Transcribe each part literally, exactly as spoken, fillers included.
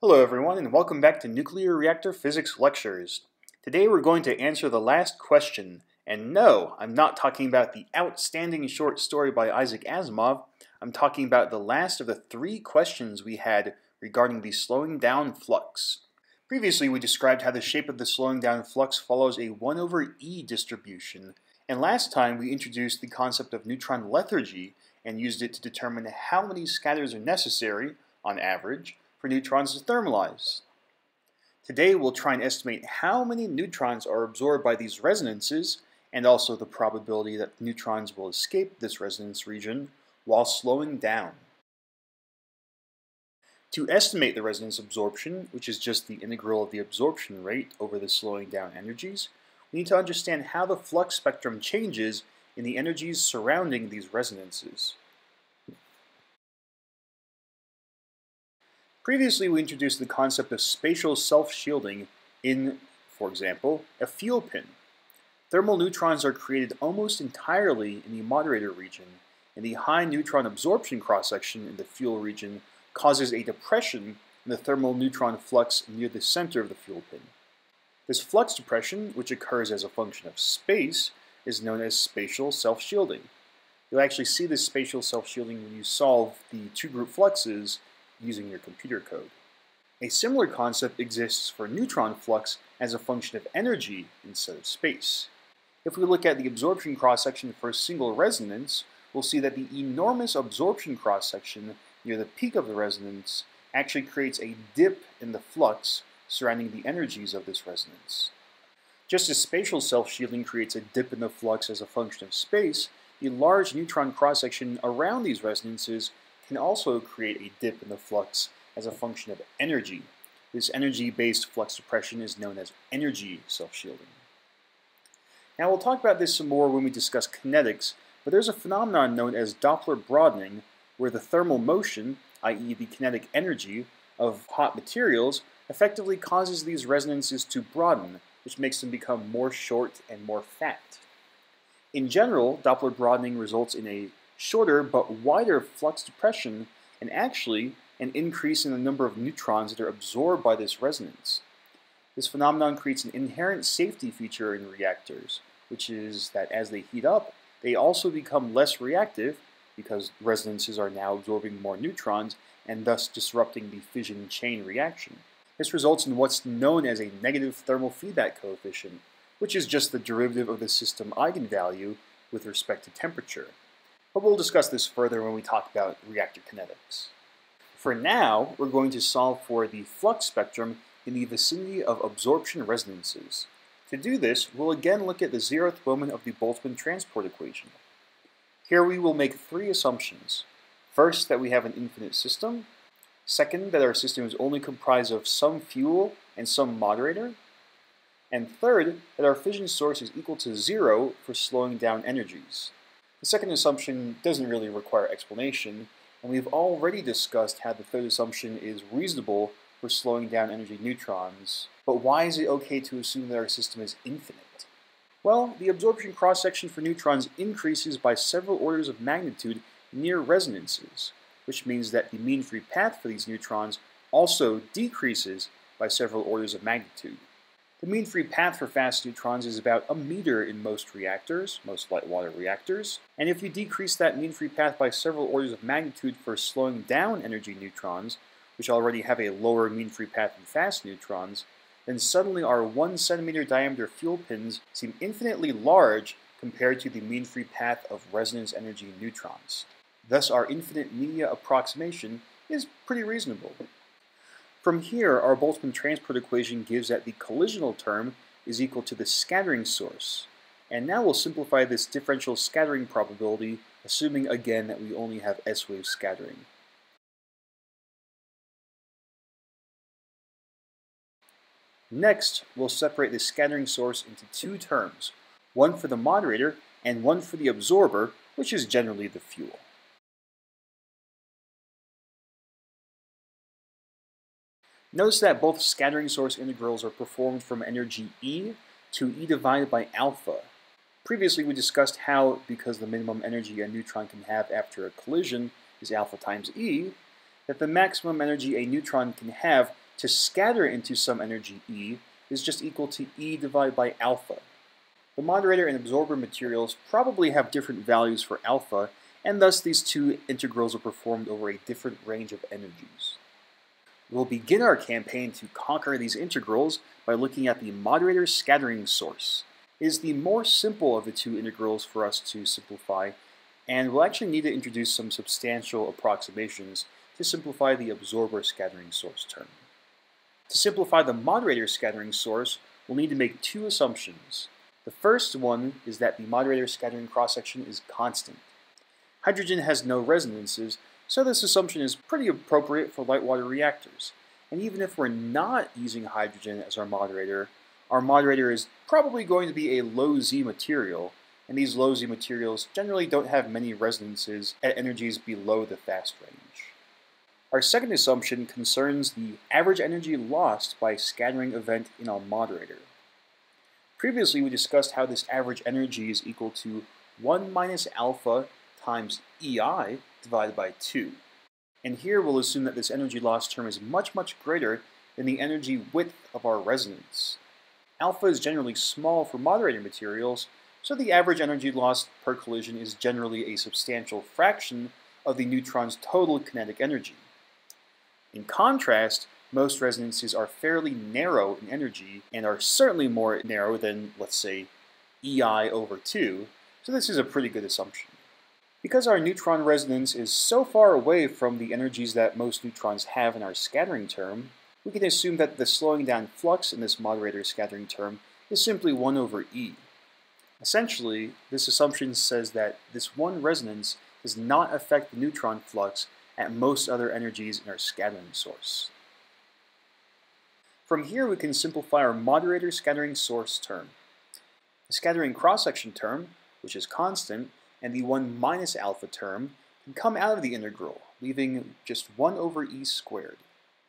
Hello everyone and welcome back to Nuclear Reactor Physics Lectures. Today we're going to answer the last question, and no, I'm not talking about the outstanding short story by Isaac Asimov. I'm talking about the last of the three questions we had regarding the slowing down flux. Previously we described how the shape of the slowing down flux follows a one over E distribution, and last time we introduced the concept of neutron lethargy and used it to determine how many scatters are necessary, on average, for neutrons to thermalize. Today we'll try and estimate how many neutrons are absorbed by these resonances and also the probability that neutrons will escape this resonance region while slowing down. To estimate the resonance absorption, which is just the integral of the absorption rate over the slowing down energies, we need to understand how the flux spectrum changes in the energies surrounding these resonances. Previously, we introduced the concept of spatial self-shielding in, for example, a fuel pin. Thermal neutrons are created almost entirely in the moderator region, and the high neutron absorption cross-section in the fuel region causes a depression in the thermal neutron flux near the center of the fuel pin. This flux depression, which occurs as a function of space, is known as spatial self-shielding. You'll actually see this spatial self-shielding when you solve the two-group fluxes using your computer code. A similar concept exists for neutron flux as a function of energy instead of space. If we look at the absorption cross-section for a single resonance, we'll see that the enormous absorption cross-section near the peak of the resonance actually creates a dip in the flux surrounding the energies of this resonance. Just as spatial self-shielding creates a dip in the flux as a function of space, the large neutron cross-section around these resonances can also create a dip in the flux as a function of energy. This energy-based flux depression is known as energy self-shielding. Now we'll talk about this some more when we discuss kinetics, but there's a phenomenon known as Doppler broadening, where the thermal motion, that is the kinetic energy, of hot materials effectively causes these resonances to broaden, which makes them become more short and more fat. In general, Doppler broadening results in a shorter but wider flux depression, and actually an increase in the number of neutrons that are absorbed by this resonance. This phenomenon creates an inherent safety feature in reactors, which is that as they heat up, they also become less reactive because resonances are now absorbing more neutrons and thus disrupting the fission chain reaction. This results in what's known as a negative thermal feedback coefficient, which is just the derivative of the system eigenvalue with respect to temperature. But we'll discuss this further when we talk about reactor kinetics. For now, we're going to solve for the flux spectrum in the vicinity of absorption resonances. To do this, we'll again look at the zeroth moment of the Boltzmann transport equation. Here we will make three assumptions. First, that we have an infinite system. Second, that our system is only comprised of some fuel and some moderator. And third, that our fission source is equal to zero for slowing down energies. The second assumption doesn't really require explanation, and we've already discussed how the third assumption is reasonable for slowing down energy neutrons. But why is it okay to assume that our system is infinite? Well, the absorption cross-section for neutrons increases by several orders of magnitude near resonances, which means that the mean free path for these neutrons also decreases by several orders of magnitude. The mean free path for fast neutrons is about a meter in most reactors, most light water reactors, and if you decrease that mean free path by several orders of magnitude for slowing down energy neutrons, which already have a lower mean free path than fast neutrons, then suddenly our one centimeter diameter fuel pins seem infinitely large compared to the mean free path of resonance energy neutrons. Thus our infinite media approximation is pretty reasonable. From here, our Boltzmann transport equation gives that the collisional term is equal to the scattering source. And now we'll simplify this differential scattering probability, assuming again that we only have S-wave scattering. Next, we'll separate the scattering source into two terms, one for the moderator and one for the absorber, which is generally the fuel. Notice that both scattering source integrals are performed from energy E to E divided by alpha. Previously we discussed how, because the minimum energy a neutron can have after a collision is alpha times E, that the maximum energy a neutron can have to scatter into some energy E is just equal to E divided by alpha. The moderator and absorber materials probably have different values for alpha, and thus these two integrals are performed over a different range of energies. We'll begin our campaign to conquer these integrals by looking at the moderator scattering source. It is the more simple of the two integrals for us to simplify, and we'll actually need to introduce some substantial approximations to simplify the absorber scattering source term. To simplify the moderator scattering source, we'll need to make two assumptions. The first one is that the moderator scattering cross-section is constant. Hydrogen has no resonances, so this assumption is pretty appropriate for light water reactors. And even if we're not using hydrogen as our moderator, our moderator is probably going to be a low Z material, and these low Z materials generally don't have many resonances at energies below the fast range. Our second assumption concerns the average energy lost by scattering event in our moderator. Previously, we discussed how this average energy is equal to one minus alpha times E I divided by two. And here we'll assume that this energy loss term is much, much greater than the energy width of our resonance. Alpha is generally small for moderator materials, so the average energy loss per collision is generally a substantial fraction of the neutron's total kinetic energy. In contrast, most resonances are fairly narrow in energy and are certainly more narrow than, let's say, E I over two, so this is a pretty good assumption. Because our neutron resonance is so far away from the energies that most neutrons have in our scattering term, we can assume that the slowing down flux in this moderator scattering term is simply one over E. Essentially, this assumption says that this one resonance does not affect the neutron flux at most other energies in our scattering source. From here, we can simplify our moderator scattering source term. The scattering cross-section term, which is constant, and the one minus alpha term can come out of the integral, leaving just one over E squared.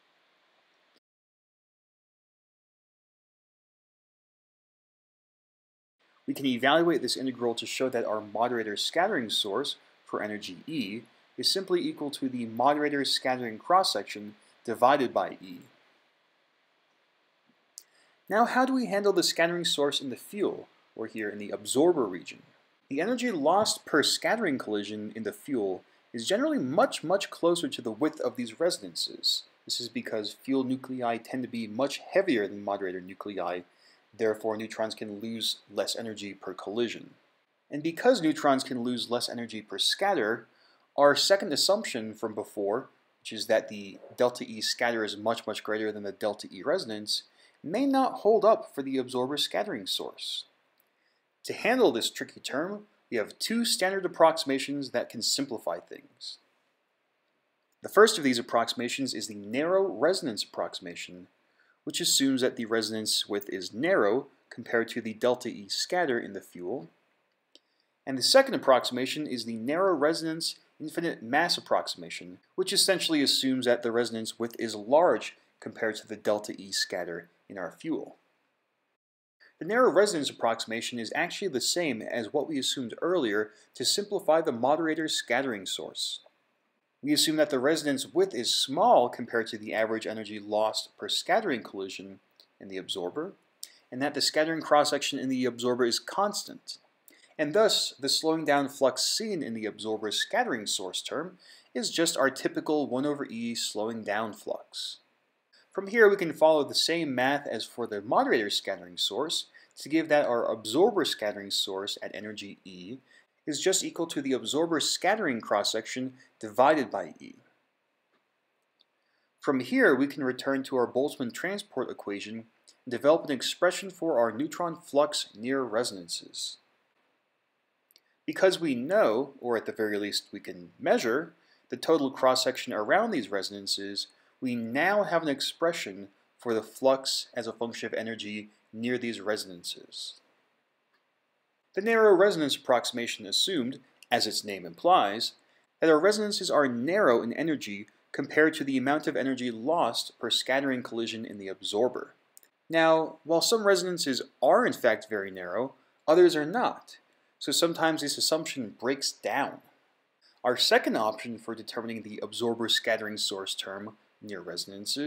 We can evaluate this integral to show that our moderator scattering source for energy E is simply equal to the moderator scattering cross-section divided by E. Now, how do we handle the scattering source in the fuel, or here in the absorber region? The energy lost per scattering collision in the fuel is generally much, much closer to the width of these resonances. This is because fuel nuclei tend to be much heavier than moderator nuclei, therefore neutrons can lose less energy per collision. And because neutrons can lose less energy per scatter, our second assumption from before, which is that the delta E scatter is much, much greater than the delta E resonance, may not hold up for the absorber scattering source. To handle this tricky term, we have two standard approximations that can simplify things. The first of these approximations is the narrow resonance approximation, which assumes that the resonance width is narrow compared to the delta E scatter in the fuel. And the second approximation is the narrow resonance infinite mass approximation, which essentially assumes that the resonance width is large compared to the delta E scatter in our fuel. The narrow resonance approximation is actually the same as what we assumed earlier to simplify the moderator scattering source. We assume that the resonance width is small compared to the average energy lost per scattering collision in the absorber, and that the scattering cross-section in the absorber is constant. And thus, the slowing down flux seen in the absorber scattering source term is just our typical one over E slowing down flux. From here, we can follow the same math as for the moderator scattering source to give that our absorber scattering source at energy E is just equal to the absorber scattering cross-section divided by E. From here, we can return to our Boltzmann transport equation and develop an expression for our neutron flux near resonances. Because we know, or at the very least we can measure, the total cross-section around these resonances, we now have an expression for the flux as a function of energy near these resonances. The narrow resonance approximation assumed, as its name implies, that our resonances are narrow in energy compared to the amount of energy lost per scattering collision in the absorber. Now, while some resonances are in fact very narrow, others are not, so sometimes this assumption breaks down. Our second option for determining the absorber scattering source term near resonances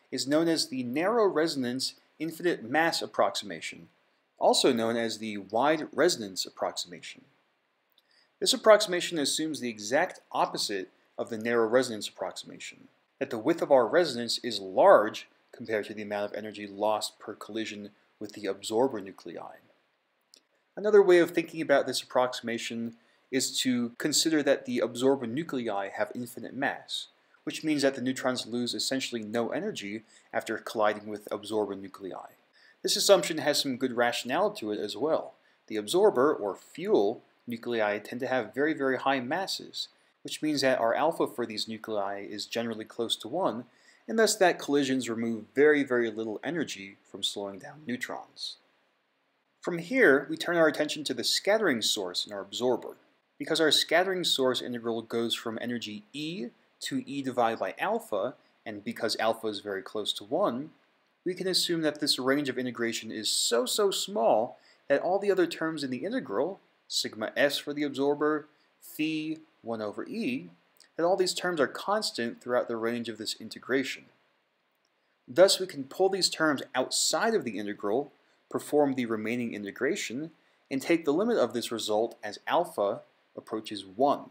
is known as the narrow resonance infinite mass approximation, also known as the wide resonance approximation. This approximation assumes the exact opposite of the narrow resonance approximation, that the width of our resonance is large compared to the amount of energy lost per collision with the absorber nuclei. Another way of thinking about this approximation is to consider that the absorber nuclei have infinite mass, which means that the neutrons lose essentially no energy after colliding with absorber nuclei. This assumption has some good rationale to it as well. The absorber, or fuel, nuclei tend to have very, very high masses, which means that our alpha for these nuclei is generally close to one, and thus that collisions remove very, very little energy from slowing down neutrons. From here, we turn our attention to the scattering source in our absorber. Because our scattering source integral goes from energy E to E divided by alpha, and because alpha is very close to one, we can assume that this range of integration is so, so small that all the other terms in the integral, sigma s for the absorber, phi, one over e, that all these terms are constant throughout the range of this integration. Thus we can pull these terms outside of the integral, perform the remaining integration, and take the limit of this result as alpha approaches one.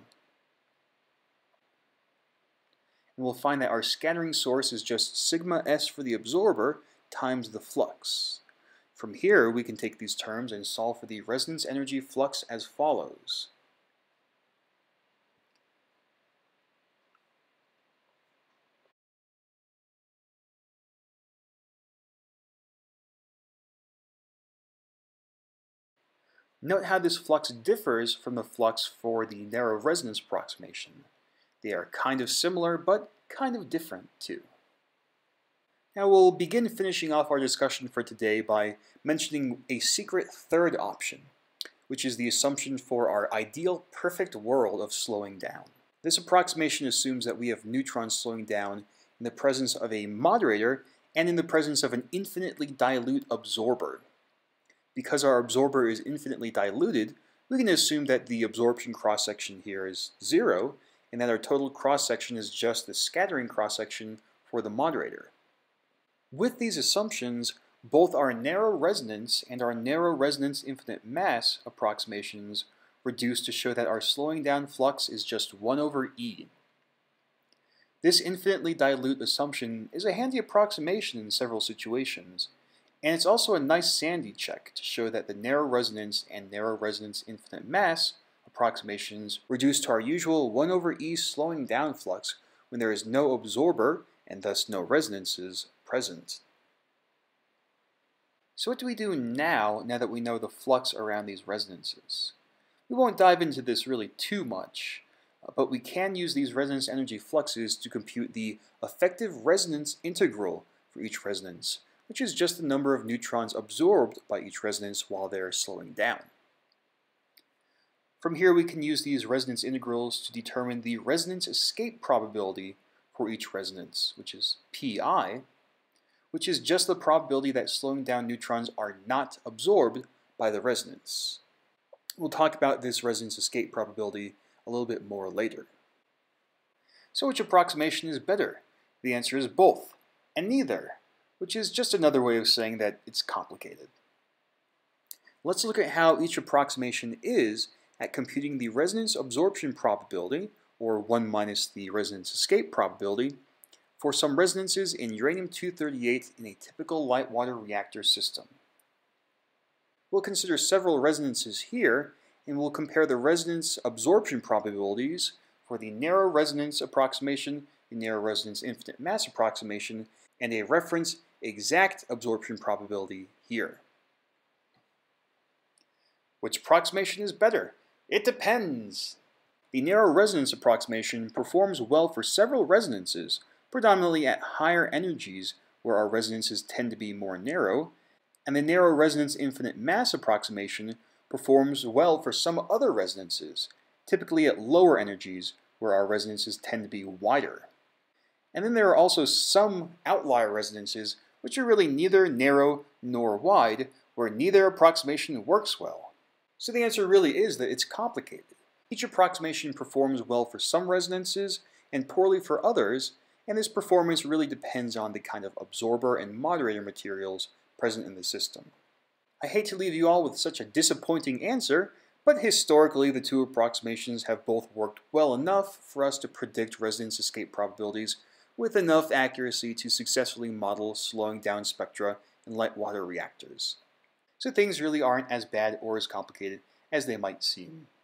And we'll find that our scattering source is just sigma s for the absorber times the flux. From here, we can take these terms and solve for the resonance energy flux as follows. Note how this flux differs from the flux for the narrow resonance approximation. They are kind of similar, but kind of different too. Now we'll begin finishing off our discussion for today by mentioning a secret third option, which is the assumption for our ideal perfect world of slowing down. This approximation assumes that we have neutrons slowing down in the presence of a moderator and in the presence of an infinitely dilute absorber. Because our absorber is infinitely diluted, we can assume that the absorption cross-section here is zero, and that our total cross-section is just the scattering cross-section for the moderator. With these assumptions, both our narrow resonance and our narrow resonance infinite mass approximations reduce to show that our slowing down flux is just one over e. This infinitely dilute assumption is a handy approximation in several situations, and it's also a nice sanity check to show that the narrow resonance and narrow resonance infinite mass approximations reduce to our usual one over e slowing down flux when there is no absorber and thus no resonances present. So what do we do now, now that we know the flux around these resonances? We won't dive into this really too much, but we can use these resonance energy fluxes to compute the effective resonance integral for each resonance, which is just the number of neutrons absorbed by each resonance while they're slowing down. From here we can use these resonance integrals to determine the resonance escape probability for each resonance, which is pi, which is just the probability that slowing down neutrons are not absorbed by the resonance. We'll talk about this resonance escape probability a little bit more later. So which approximation is better? The answer is both, and neither, which is just another way of saying that it's complicated. Let's look at how each approximation is at computing the resonance absorption probability, or one minus the resonance escape probability, for some resonances in uranium two thirty-eight in a typical light water reactor system. We'll consider several resonances here, and we'll compare the resonance absorption probabilities for the narrow resonance approximation, the narrow resonance infinite mass approximation, and a reference exact absorption probability here. Which approximation is better? It depends. The narrow resonance approximation performs well for several resonances, predominantly at higher energies where our resonances tend to be more narrow, and the narrow resonance infinite mass approximation performs well for some other resonances, typically at lower energies where our resonances tend to be wider. And then there are also some outlier resonances which are really neither narrow nor wide, where neither approximation works well. So the answer really is that it's complicated. Each approximation performs well for some resonances and poorly for others, and this performance really depends on the kind of absorber and moderator materials present in the system. I hate to leave you all with such a disappointing answer, but historically the two approximations have both worked well enough for us to predict resonance escape probabilities with enough accuracy to successfully model slowing down spectra in light water reactors. So things really aren't as bad or as complicated as they might seem.